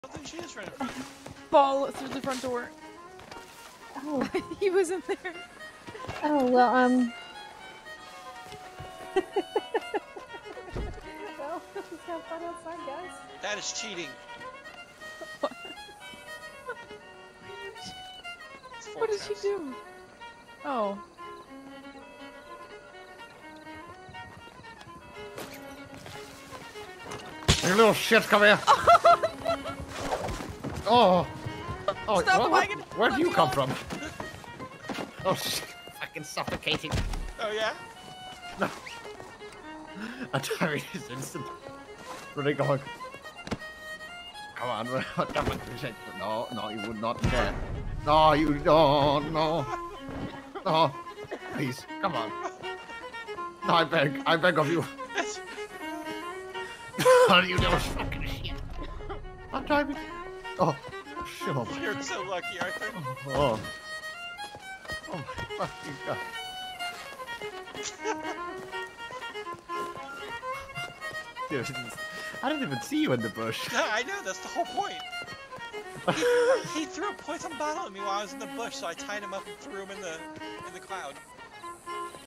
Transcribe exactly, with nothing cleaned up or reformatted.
I don't think she is running from you. Fall through the front door. Oh. He wasn't there. Oh, well, um... well, just have fun outside, guys. That is cheating. What? What did she do? Oh. You little shit, come here! Oh! Oh, Stop the what, wagon! where'd Let you me come off. from? Oh, shit. Fucking suffocating. Oh, yeah? No. I tired is instant. Really going. Come on, come on. No, no, you would not dare. No, you don't, no. No. Please, come on. No, I beg, I beg of you. Oh, you little fucking shit. I'm driving. Oh, shut up. You're so lucky, Arthur. Oh. Oh my fucking god. Dude, I didn't even see you in the bush. Yeah, I know, that's the whole point. He, he threw a poison bottle at me while I was in the bush, so I tied him up and threw him in the in the cloud.